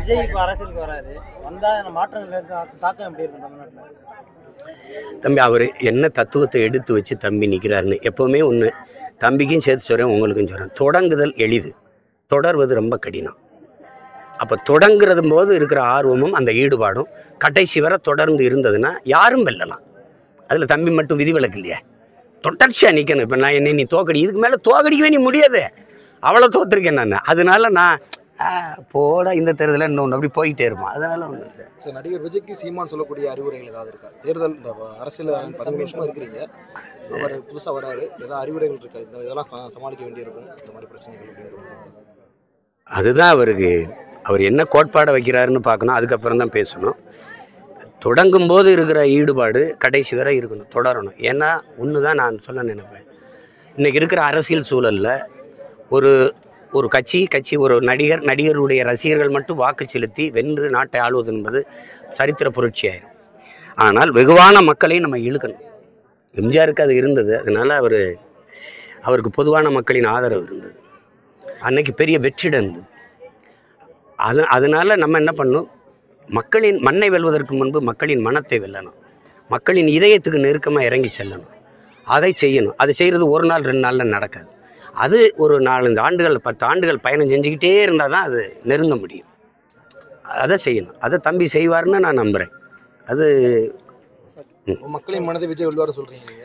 விஜய் இப்போ அரசியலுக்கு வராது, வந்தால் மாற்றங்கள் தாக்கம் எப்படி இருக்கும் தமிழ்நாட்டில்? தம்பி அவர் என்ன தத்துவத்தை எடுத்து வச்சு தம்பி நிற்கிறாருன்னு எப்போவுமே ஒன்று, தம்பிக்கும் சேர்த்து சொல்கிறேன், உங்களுக்கும் சொல்கிறேன். தொடங்குதல் எளிது, தொடர்வது ரொம்ப கடினம். அப்போ தொடங்குறது போது இருக்கிற ஆர்வமும் அந்த ஈடுபாடும் கடைசி வரை தொடர்ந்து இருந்ததுன்னா யாரும் வெல்லலாம். அதில் தம்பி மட்டும் விதிவிலக்கு இல்லையா, தொடர்ச்சியாக நிற்கணும். இப்போ நான் என்னை நீ தோக்கடி, இதுக்கு மேலே தோக்கடிக்கவே நீ முடியாது, அவ்வளோ தோற்றுருக்கேன் நான். அதனால நான் போட இந்த தேர்தலில் இன்னொன்று அப்படி போயிட்டே இருப்போம். அதனால ஒன்றும் இல்லை. ஸோ நடிகர் விஜய்க்கு சீமான் சொல்லக்கூடிய அறிவுரைகள் ஏதாவது இருக்கா? தேர்தல் இந்த அரசியல் 15 வருஷமாக இருக்கிறீங்க, அவர் புதுசாக வராரு, ஏதாவது அறிவுரைகள் இருக்கா? இதெல்லாம் சமாளிக்க வேண்டியிருக்கும் இந்த மாதிரி பிரச்சனைகள் அப்படிங்கிறது. அதுதான் அவருக்கு, அவர் என்ன கோட்பாடை வைக்கிறாருன்னு பார்க்கணும், அதுக்கப்புறம் தான் பேசணும். தொடங்கும் போது இருக்கிற ஈடுபாடு கடைசி வரை இருக்கணும், தொடரணும். ஏன்னா ஒன்று தான் நான் சொல்ல நினைப்பேன், இன்றைக்கி இருக்கிற அரசியல் சூழலில் ஒரு கட்சி ஒரு நடிகருடைய ரசிகர்கள் மட்டும் வாக்கு செலுத்தி வென்று நாட்டை ஆளுவது என்பது சரித்திர புரட்சி ஆயிரும். ஆனால் வெகுவான மக்களையும் நம்ம இழுக்கணும். எம்ஜிஆருக்கு அது இருந்தது, அதனால் அவருக்கு பொதுவான மக்களின் ஆதரவு இருந்தது, அன்னைக்கு பெரிய வெற்றிடம் இருந்தது. அதனால் நம்ம என்ன பண்ணணும், மக்களின் மண்ணை வெல்வதற்கு முன்பு மக்களின் மனத்தை வெல்லணும், மக்களின் இதயத்துக்கு நெருக்கமாக இறங்கி செல்லணும், அதை செய்யணும். அதை செய்கிறது ஒரு நாள் 2 நாளில் நடக்காது. அது ஒரு 4-5 ஆண்டுகள் 10 ஆண்டுகள் பயணம் செஞ்சுக்கிட்டே இருந்தால் தான் அது நெருங்க முடியும். அதை செய்யணும், அதை தம்பி செய்வார்னு நான் நம்புகிறேன். அது மக்களின் மனதை விஜய் வெல்வார் சொல்கிறீங்க.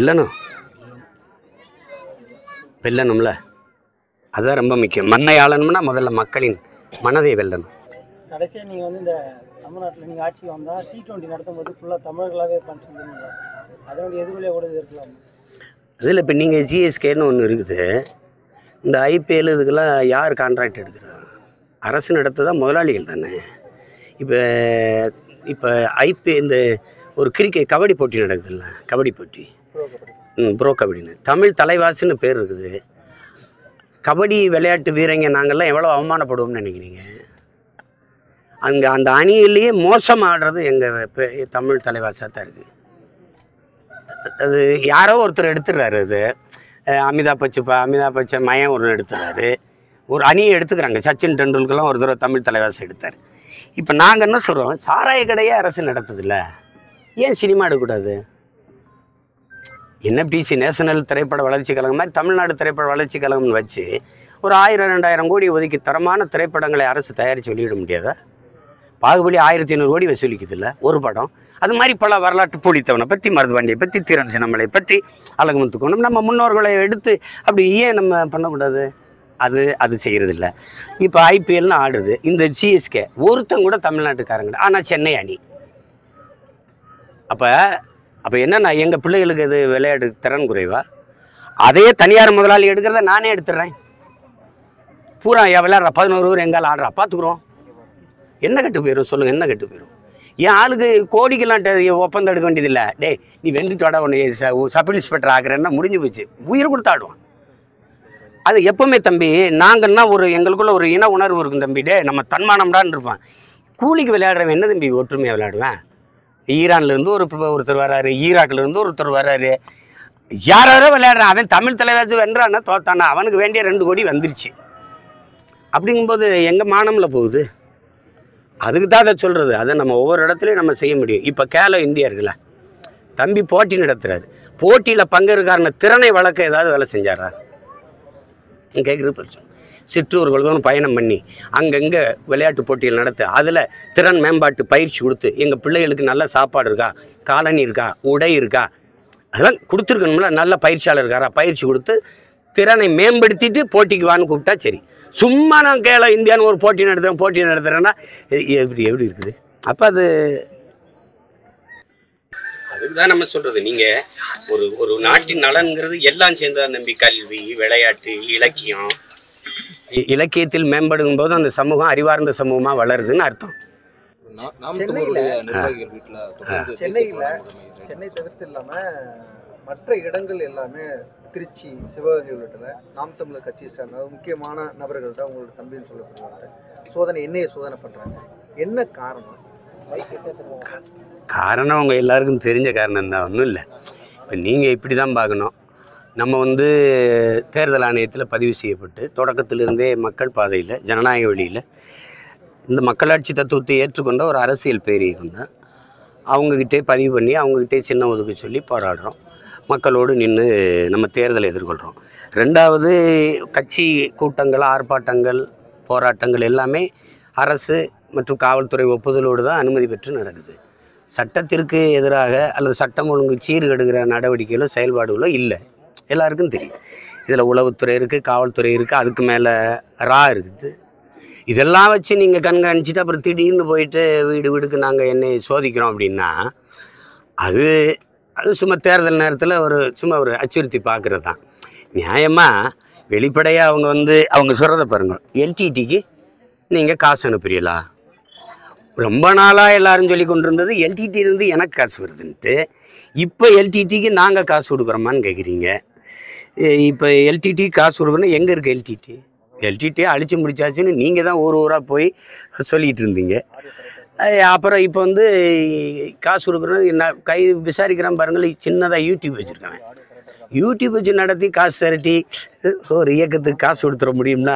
வெல்லணும்ல, அதுதான் ரொம்ப முக்கியம். மண்ணை ஆளணும்னா முதல்ல மக்களின் மனதை வெல்லணும். கடைசியாக நீங்கள் வந்து இந்த தமிழ்நாட்டில் நீங்கள் ஆட்சி வந்தால் T20 நடத்தும் போது ஃபுல்லாக தமிழர்களாகவே பண்ணிட்டு அதனுடைய எதிர்விலையை கூட இருக்கலாம். அதில் இப்போ நீங்கள் ஜிஎஸ்கேன்னு ஒன்று இருக்குது, இந்த ஐபிஎல் இதுக்கெல்லாம் யார் கான்ட்ராக்ட் எடுக்கிறா? அரசு நடத்துதான், முதலாளிகள் தானே. இப்போ இந்த ஒரு கபடி போட்டி நடக்குதுல்ல, கபடி போட்டி, ப்ரோ கபடின்னு தமிழ் தலைவாசின்னு பேர் இருக்குது. கபடி விளையாட்டு வீரங்க நாங்கள்லாம் எவ்வளோ அவமானப்படுவோம்னு நினைக்கிறீங்க? அந்த அணியிலேயே மோசம் ஆடுறது எங்கள் தமிழ் தலைவாசாக தான் இருக்குது. அது யாரோ ஒருத்தர் எடுத்துடுறாரு. அது அமிதாப் பச்சன் மயம் ஒன்று எடுத்துறாரு, ஒரு அணியை எடுத்துக்கிறாங்க. சச்சின் டெண்டுல்கர்லாம் ஒரு தடவை தமிழ் தலைவாசி எடுத்தார். இப்போ நாங்கள் என்ன சொல்கிறோம், சாராய கடையே அரசு நடத்துதில்ல, ஏன் சினிமா எடுக்கக்கூடாது? NFDC நேஷனல் திரைப்பட வளர்ச்சி கழகம் மாதிரி தமிழ்நாடு திரைப்பட வளர்ச்சி கழகம்னு வச்சு ஒரு 1000-2000 கோடி ஒதுக்கி தரமான திரைப்படங்களை அரசு தயாரித்து வெளியிட முடியாதா? பாகுபலி 1500 கோடி வசூலிக்குதில்ல ஒரு படம். அது மாதிரி பல வரலாற்று பூலித்தவனை பற்றி, மருதுபாண்டியை பற்றி, தீரன் சின்னமலை பற்றி, அழகுமுத்துக்கோணம், நம்ம முன்னோர்களை எடுத்து அப்படி ஏன் நம்ம பண்ணக்கூடாது? அது செய்கிறதில்ல. இப்போ ஐபிஎல்னு ஆடுது, இந்த சிஎஸ்கே ஒருத்தங்க கூட தமிழ்நாட்டுக்காரங்க, ஆனால் சென்னை அணி. அப்போ என்னன்னா, எங்கள் பிள்ளைகளுக்கு இது விளையாட்டு திறன் குறைவா? அதே தனியார் முதலாளி எடுக்கிறத நானே எடுத்துடுறேன். பூரா விளையாடுற 11 ஊர் எங்கால் ஆடுறா, பார்த்துக்குறோம். என்ன கெட்டு போயிடும் சொல்லுங்கள், என்ன கெட்டு போயிடும்? என் ஆளுக்கு கோடிக்கெல்லாம் ஒப்பந்தம் எடுக்க வேண்டியதில்லை. டேய் நீ வெந்துட்டு வாடா, உன்னை சப் இன்ஸ்பெக்டர் ஆகிறேன்னா முடிஞ்சு போச்சு, உயிர் கொடுத்து ஆடுவான். அது எப்போவுமே தம்பி, நாங்கன்னா எங்களுக்குள்ள ஒரு இன உணர்வு இருக்கும் தம்பி. டே நம்ம தன்மானம்டான்னு இருப்பான். கூலிக்கு விளையாடுறவன் என்ன தம்பி ஒற்றுமையாக விளையாடுவேன்? ஈரான்லேருந்து ஒருத்தர் வராரு, ஈராக்லேருந்து ஒருத்தர் வராரு, யாரோ விளையாடுறான். அவன் தமிழ் தலைவாசி வென்றான்னா தோத்தானா, அவனுக்கு வேண்டிய 2 கோடி வந்துருச்சு. அப்படிங்கும்போது எங்கள் மானமில் போகுது. அதுக்கு தான் அதை சொல்கிறது. அதை நம்ம ஒவ்வொரு இடத்துலையும் நம்ம செய்ய முடியும். இப்போ கேலோ இந்தியா இருக்குல்ல, தம்பி போட்டி நடத்துகிறாரு, போட்டியில் பங்கேற்காரன திறனை வளர்க்க ஏதாவது வேலை செஞ்சாரா? கேட்குறது பிரச்சனை. சிற்றூர்களும் பயணம் பண்ணி அங்கங்கே விளையாட்டு போட்டிகள் நடத்த, அதில் திறன் மேம்பாட்டு பயிற்சி கொடுத்து, எங்கள் பிள்ளைகளுக்கு நல்ல சாப்பாடு இருக்கா, காலனி இருக்கா, உடை இருக்கா, அதெல்லாம் கொடுத்துருக்கணும்ல. நல்ல பயிற்சியாளர் இருக்காரா, பயிற்சி கொடுத்து திறனை மேம்படுத்திட்டு போட்டிக்கு வான்னு கூப்பிட்டா சரி. சும்மா நான் கேள இந்தியான்னு ஒரு போட்டி நடத்துகிறேன்னா எப்படி இருக்குது? அப்போ அதுக்கு தான் நம்ம சொல்கிறது. நீங்கள் ஒரு நாட்டின் நலன்கிறது எல்லாம் சேர்ந்தா நம்பி, கல்வி, விளையாட்டு, இலக்கியம். இலக்கியத்தில் மேம்படும் போது அந்த சமூகம் அறிவார்ந்த சமூகமாக வளருதுன்னு அர்த்தம். சென்னை தவிர்த்து இல்லாமல் மற்ற இடங்கள் எல்லாமே திருச்சி, சிவகங்கை உள்ளிட்ட நாம் தமிழர் கட்சியை சேர்ந்த முக்கியமான நபர்கள் தான் உங்களோட தம்பின்னு சொல்லப்படுவாங்க. என்னைய சோதனை பண்ணுறாங்க, என்ன காரணம்? காரணம் அவங்க எல்லாருக்கும் தெரிஞ்ச காரணம் தான், ஒன்றும் இல்லை. இப்போ நீங்கள் இப்படி தான் பார்க்கணும். நம்ம தேர்தல் ஆணையத்தில் பதிவு செய்யப்பட்டு தொடக்கத்திலிருந்தே மக்கள் பாதையில் ஜனநாயக வழியில் இந்த மக்களாட்சி தத்துவத்தை ஏற்றுக்கொண்ட ஒரு அரசியல் பேரியகம் தான். அவங்கக்கிட்டே பதிவு பண்ணி அவங்கக்கிட்டே சின்ன ஒதுக்க சொல்லி போராடுறோம். மக்களோடு நின்று நம்ம தேர்தலை எதிர்கொள்கிறோம். ரெண்டாவது, கட்சி கூட்டங்கள், ஆர்ப்பாட்டங்கள், போராட்டங்கள் எல்லாமே அரசு மற்றும் காவல்துறை ஒப்புதலோடு தான் அனுமதி பெற்று நடக்குது. சட்டத்திற்கு எதிராக அல்லது சட்டம் ஒழுங்கு சீர்கெடுக்கிற நடவடிக்கைகளோ செயல்பாடுகளோ இல்லை, எல்லாருக்கும் தெரியும். இதில் உளவுத்துறை இருக்குது, காவல்துறை இருக்குது, அதுக்கு மேலே இருக்குது. இதெல்லாம் வச்சு நீங்கள் கண்காணிச்சுட்டு அப்புறம் திடீர்னு போயிட்டு வீடு வீடுக்கு நாங்கள் என்னை சோதிக்கிறோம் அப்படின்னா அது சும்மா தேர்தல் நேரத்தில் சும்மா ஒரு அச்சுறுத்தி பார்க்குறது தான். நியாயமாக வெளிப்படையாக அவங்க சொல்கிறத பாருங்கள். எல்டிடிக்கு நீங்கள் காசு அனுப்புறீங்களா? ரொம்ப நாளாக எல்லாரும் சொல்லி கொண்டு இருந்தது எல்டிடியிலேருந்து எனக்கு காசு வருதுன்ட்டு. இப்போ எல்டிடிக்கு நாங்கள் காசு கொடுக்குறோமான்னு கேட்குறீங்க. இப்போ எல்டிடி காசு கொடுக்குறோன்னா எங்கே இருக்குது எல்டிடியை அழிச்சு முடிச்சாச்சுன்னு நீங்கள் தான் ஊராக போய் சொல்லிகிட்டு இருந்தீங்க. அப்புறம் இப்போ காசு கொடுக்குறது நான் விசாரிக்கிறேன் பாருங்கள். சின்னதாக யூடியூப் வச்சுருக்காங்க. யூடியூப் வச்சு நடத்தி காசு திரட்டி ஒரு இயக்கத்துக்கு காசு கொடுத்துட முடியும்னா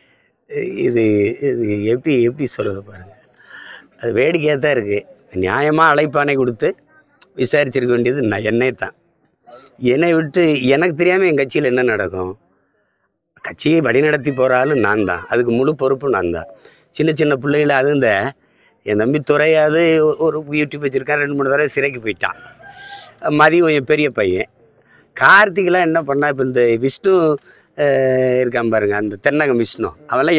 இது எப்படி சொல்கிறது பாருங்கள். அது வேடிக்கையாக தான் இருக்குது. நியாயமாக அழைப்பானை கொடுத்து விசாரிச்சிருக்க வேண்டியது என்னை தான். என்னை விட்டு எனக்கு தெரியாமல் என் கட்சியில் என்ன நடக்கும்? கட்சியை வழிநடத்தி போகிற ஆள் நான் தான், அதுக்கு முழு பொறுப்பு நான் தான். சின்ன சின்ன பிள்ளைகளை அது என் தம்பி துறையாது ஒரு யூடியூப் வச்சுருக்கான், 2-3 தடவை சிறைக்கு போயிட்டான். மதியம் என் பெரிய பையன் கார்த்திகெலாம் என்ன பண்ணால் இப்போ இந்த விஷ்ணு இருக்கான் பாருங்க, அந்த தென்னகம் விஷ்ணு, அவெல்லாம்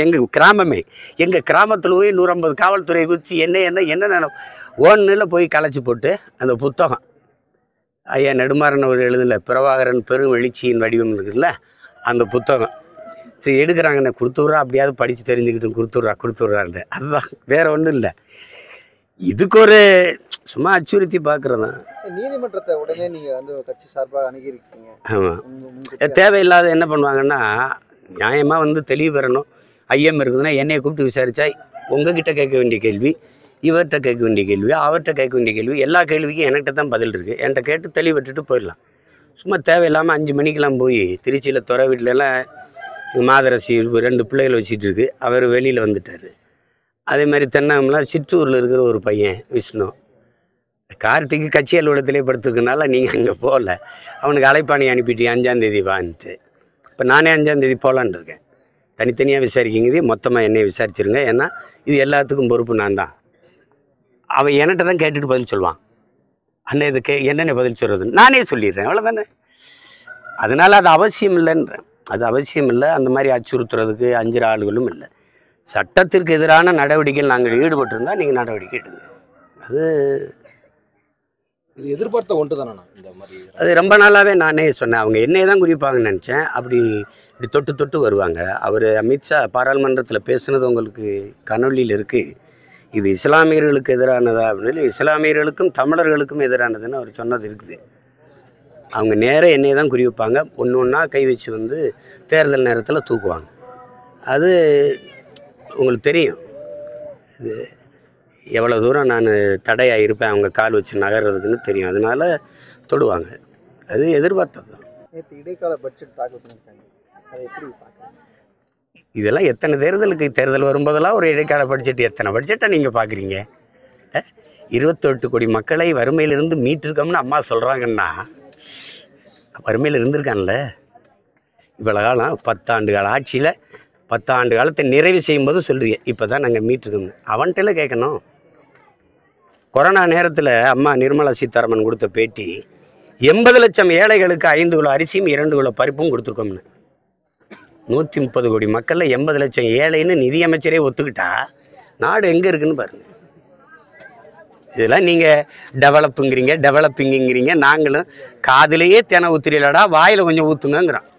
எங்கள் கிராமத்தில் போய் 150 காவல்துறையை குறித்து என்ன ஒன்றில் போய் கலைச்சி போட்டு அந்த புத்தகம் ஐயா நெடுமாறன் அவர் எழுதலை பிரபாகரன் பெரும் எழுச்சியின் வடிவம் இருக்குல்ல, அந்த புத்தகம் எடுக்கிறாங்கண்ணே, கொடுத்துட்றா, அப்படியாவது படித்து தெரிஞ்சுக்கிட்டு கொடுத்துட்றான்ட்டு. அதுதான், வேறு ஒன்றும் இல்லை. இதுக்கு ஒரு சும்மா அச்சுறுத்தி பார்க்குறது தான். நீதிமன்றத்தை உடனே நீங்கள் கட்சி சார்பாக அணுகியிருக்கீங்க. ஆமாம், தேவையில்லாத என்ன பண்ணுவாங்கன்னா, நியாயமாக தெளிவு பெறணும். ஐயம் இருக்குதுன்னா என்னையை கூப்பிட்டு விசாரித்தா உங்ககிட்ட கேட்க வேண்டிய கேள்வி, இவர்கிட்ட கேட்க வேண்டிய கேள்வி, அவர்கிட்ட கேட்க வேண்டிய கேள்வி, எல்லா கேள்விக்கும் என்கிட்ட தான் பதில் இருக்குது. என்கிட்ட கேட்டு தெளிவிட்டுட்டு போயிடலாம். சும்மா தேவையில்லாமல் 5 மணிக்கெலாம் போய் திருச்சியில் துறை வீட்டிலலாம் மாதரசி 2 பிள்ளைகள் வச்சுட்டு இருக்கு, அவர் வெளியில் வந்துட்டார். அதே மாதிரி தென்னகம்லாம் சிற்றூரில் இருக்கிற ஒரு பையன் விஷ்ணு, கார்த்திக்கு கட்சி அலுவலகத்திலே படுத்துருக்கனால நீங்கள் அங்கே போகல, அவனுக்கு அழைப்பாணி அனுப்பிட்டு 5ஆம் தேதி வான்ட்டு. இப்போ நானே 5ஆம் தேதி போகலான்னு இருக்கேன். தனித்தனியாக விசாரிக்கிங்கிறது மொத்தமாக என்னை விசாரிச்சிருங்க, ஏன்னா இது எல்லாத்துக்கும் பொறுப்பு நான் தான். அவன் என்கிட்ட தான் கேட்டுட்டு பதில் சொல்லுவான். அண்ணன் இதுக்கு என்னென்ன பதில் சொல்கிறது நானே சொல்லிடுறேன், அவ்வளோதானே. அதனால் அது அவசியம் இல்லைன்றேன். அது அவசியம் இல்லை. அந்த மாதிரி அச்சுறுத்துறதுக்கு 5 ஆளுகளும் இல்லை. சட்டத்திற்கு எதிரான நடவடிக்கைகள் நாங்கள் ஈடுபட்டிருந்தால் நீங்கள் நடவடிக்கை எடுங்க. அது எதிர்பார்த்த ஒன்று தானே. இந்த மாதிரி அது ரொம்ப நாளாகவே நானே சொன்னேன். அவங்க என்னையே தான் குறிப்பாங்கன்னு நினச்சேன். இப்படி தொட்டு வருவாங்க. அவர் அமித்ஷா பாராளுமன்றத்தில் பேசுனது உங்களுக்கு கனொலியில் இருக்குது. இது இஸ்லாமியர்களுக்கு எதிரானதா அப்படின்னு, இஸ்லாமியர்களுக்கும் தமிழர்களுக்கும் எதிரானதுன்னு அவர் சொன்னது இருக்குது. அவங்க நேராக என்னையை தான் குறி வைப்பாங்க. ஒன்றா கை வச்சு தேர்தல் நேரத்தில் தூக்குவாங்க. அது உங்களுக்கு தெரியும். இது எவ்வளோ தூரம் நான் தடையாக இருப்பேன் அவங்க கால் வச்சு நகர்றதுக்குன்னு தெரியும். அதனால் தொடுவாங்க. அது எதிர்பார்த்தது தான். நேற்று இடைக்கால பட்ஜெட் தாக்கல் பண்ணியிருக்காங்க, அதை எப்படி பார்க்குறீங்க? இதெல்லாம் எத்தனை தேர்தல் வரும்போதெல்லாம் ஒரு இடைக்கால பட்ஜெட், எத்தனை பட்ஜெட்டை நீங்கள் பார்க்குறீங்க? 28 கோடி மக்களை வறுமையிலிருந்து மீட்டிருக்கோம்னு அம்மா சொல்கிறாங்கன்னா, வறுமையில் இருந்திருக்கான்ல இவ்வளோ காலம். 10 ஆண்டு கால ஆட்சியில் 10 ஆண்டு காலத்தை நிறைவு செய்யும்போது சொல்கிறீங்க இப்போ தான் நாங்கள் மீட்டிருக்கோம்னு. அவன்கிட்ட கேட்கணும். கொரோனா நேரத்தில் அம்மா நிர்மலா சீதாராமன் கொடுத்த பேட்டி, 80 லட்சம் ஏழைகளுக்கு 5 கிலோ அரிசியும் 2 கிலோ பருப்பும் கொடுத்துருக்கோம்னு. 130 கோடி மக்களில் 80 லட்சம் ஏழைன்னு நிதியமைச்சரே ஒத்துக்கிட்டா நாடு எங்கே இருக்குன்னு பாருங்கள். இதெல்லாம் நீங்கள் டெவலப்பிங்கிறீங்க, நாங்களும் காதிலேயே தேனை ஊற்றுறீங்களாடா, வாயில் கொஞ்சம் ஊற்றுங்கிறோம்.